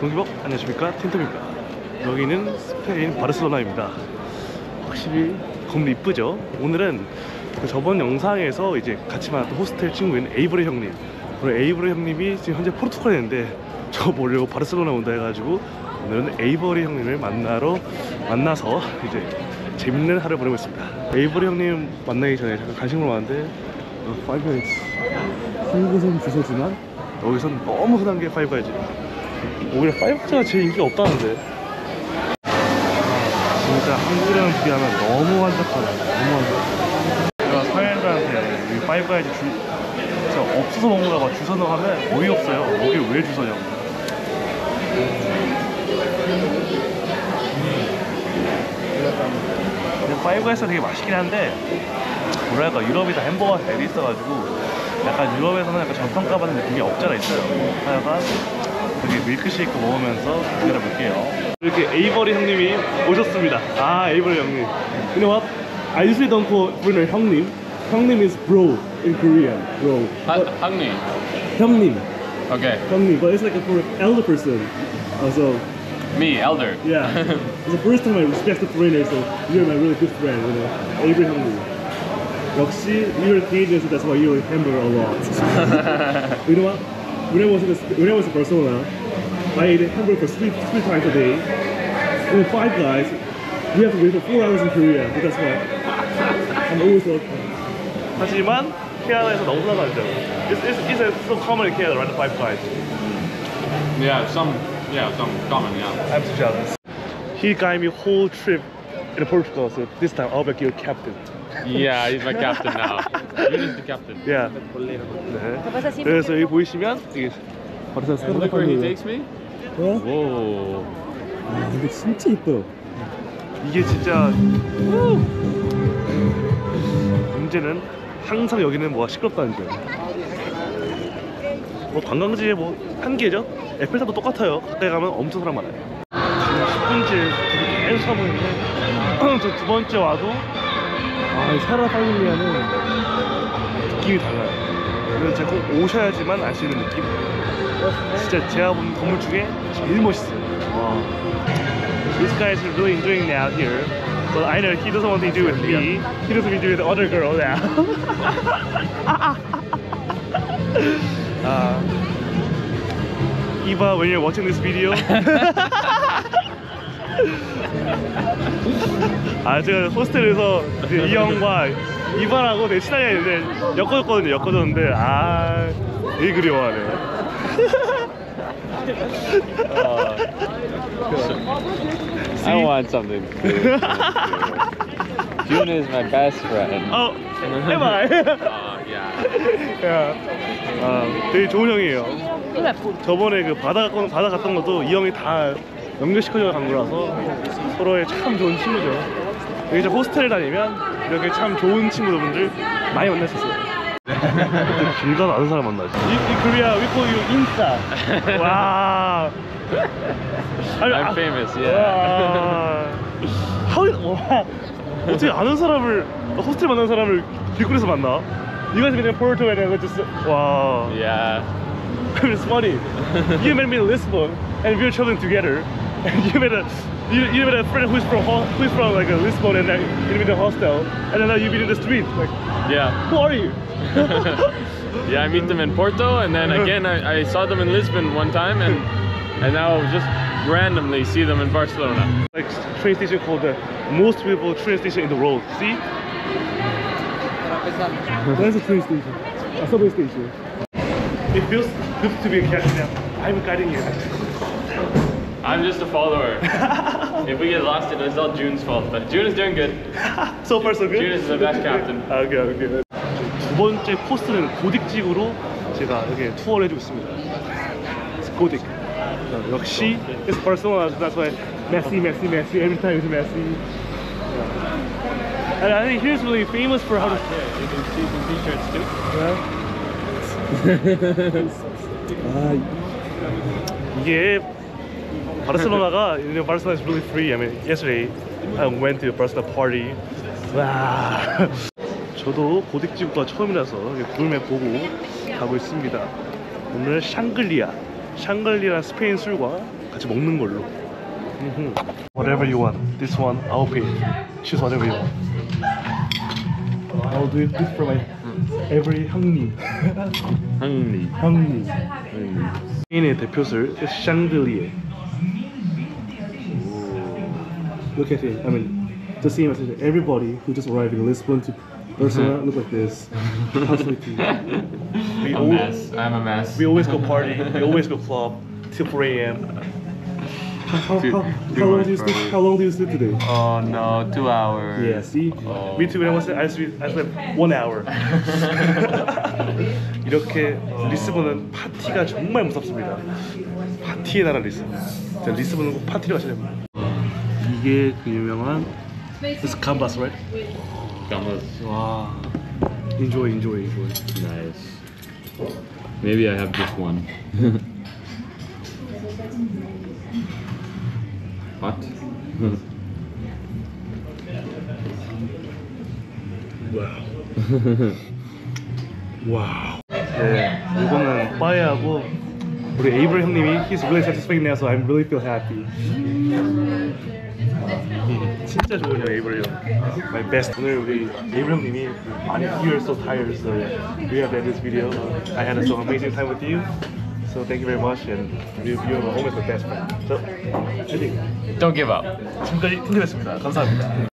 동기복 안녕하십니까, 틴토입니다. 여기는 스페인 바르셀로나입니다. 확실히 건물 이쁘죠? 오늘은 저번 영상에서 이제 같이 만났던 호스텔 친구인 에이브레 형님, 그리고 에이브레 형님이 지금 현재 포르투갈에 있는데 저 보려고 바르셀로나 온다 해가지고 오늘은 에이브레 형님을 만나서 이제 재밌는 하루 보내고 있습니다. 에이브레 형님 만나기 전에 잠깐 간식으로 왔는데 파이브가이즈 한국에서는 주소지만 여기선 너무 흔한 게 파이브가이즈. 오히려 파이브가이즈가 제일 인기가 없다는데. 진짜 한국이랑 비하면 너무 한적하다. 너무 한적. 제가 사연자한테 여기 파이브가이즈 진짜 없어서 먹는다고 줄 서는 하면 어이없어요. 여기 왜 줄 서냐고. 파이브가이즈가 되게 맛있긴 한데 뭐랄까, 유럽이 다 햄버거가 잘 돼 있어가지고 약간 유럽에서는 약간 전통가받는 느낌이 없잖아 있어요. 하여간 되게 밀크쉐이크 먹으면서 기다려볼게요. 이렇게 에이버리 형님이 오셨습니다. 아, 에이버리 형님. You know what? I usually don't call Bruno 형님. 형님 is bro in Korean. Bro. 형님. 형님. Okay. 형님. But it's like for elder person. So. Me, elder. Yeah. It's the first time I respect the foreigner, so you're my really good friend. You know, 에이버리 형님. 역시 you're Canadian, so that's why you hamburger a lot. You know what? When I was in Barcelona, I ate hamburger for three times a day. And then Five Guys, we have to wait for 4 hours in Korea. So that's why I'm always welcome. 하지만 캐나다에서 너무나 많죠. It's so common in Canada, right? The Five Guys. Yeah, some common, yeah. I'm so jealous. He guided me whole trip in Portugal, so this time I'll be your captain. Yeah, he's my captain now. You're the captain. Yeah. 네. 그래서 여기 보이시면 이게 바르셀로나 And look where he takes me. 어? Whoa. 아, 근데 진짜 이뻐요. 이게 진짜 문제는 항상 여기는 뭐가 시끄럽다는 점. 뭐 관광지의 뭐 한계죠. 에펠탑도 똑같아요. 가까이 가면 엄청 사람 많아요. 지금 10분째 계속 하고 있는데 저 두 번째 와도 이 사라 팔밀리아는 느낌이 달라요. 그래서 제가 꼭 오셔야지만 알 수 있는 느낌. 진짜 제가 본 건물 중에 제일 멋있어요. 와. This guy is really enjoying now here, but I know he doesn't want to do with me. He doesn't want to do with the other girl now. Eva, when you're watching this video. 제가 호스텔에서 이 형과 이바라고 되게 친하게 했는데 엮어줬는데 되게 그리워하네. I want something. June is my best friend. Oh, am I? Yeah. 되게 좋은 형이에요. 저번에 그 바다 갔던 것도 이 형이 다 연결시켜줘 간 거라서 서로의 참 좋은 친구죠. 여기 이제 호스텔 다니면 이렇게 참 좋은 친구분들 많이 만날 수 있어요. 길 가서 아는 사람 만나지. In Korea, we call you Insta. 와. I'm famous, yeah. 어떻게 아는 사람을, 호스텔 만난 사람을 길거리에서 만나? You guys been in Porto and then just wow. Yeah. It's funny. You met me in Lisbon and we were traveling together. And you met a friend who's from like a Lisbon, and you met a hostel, and then you meet in the street. Like, Yeah. who are you? Yeah, I meet them in Porto, and then again I saw them in Lisbon one time, and now just randomly see them in Barcelona. Like train station called the most beautiful train station in the world. See? That's a train station, a subway station. It feels good to be a captain now. I'm guiding you. I'm just a follower. If we get lost, it's all June's fault. But June is doing good. So far so good? June is the best captain. Okay. 두 번째 코스는 고딕집으로 제가 이렇게 투어를 해주고 있습니다. 고딕. 역시 it's Barcelona, so that's why messy. Every time it's messy. And I think here's really famous for how to. Yeah, you can see some t-shirts too. 이게 바르셀로나가, Barcelona is really free. I mean, yesterday I went to a Barcelona party. 와. 저도 고딕지구가 처음이라서 구글맵 보고 가고 있습니다. 오늘 샹글리아 스페인 술과 같이 먹는 걸로. Whatever you want. This one I'll pay. Choose whatever you want. I'll do it this for my every 형님. Hungry. 형님. 스페인의 대표술 샹들리에. Look at it. I mean, the same as everybody who just arrived in Lisbon to Barcelona look like this. Hospitality. I'm a mess. We always go party. We always go club till 4 a.m. How long do you sleep? How long do you sleep today? Oh no, 2 hours. Yeah, see? Me too. When I slept 1 hour. 이렇게 리스본은 파티가 정말 무섭습니다. 파티의 나라 리스본. 자, 리스본은 꼭 파티를 가셔야 됩니다. 이게 그 유명한 This is gambas, right? Gambas. 와, enjoy. Nice. Maybe I have just one. Hot? 와우. 네, 이거는 빠에하고 우리 에이블 형님이 he's really satisfied now, so I really feel happy. 진짜 좋은 형 에이블 형. My best. 오늘 우리 에이블 형님이 많이 you're so tired, so we have ended this video. I had so amazing time with you. So thank you very much, and you're always my best friend. So, I think Don't give up. 지금까지 팀들이었습니다. 감사합니다.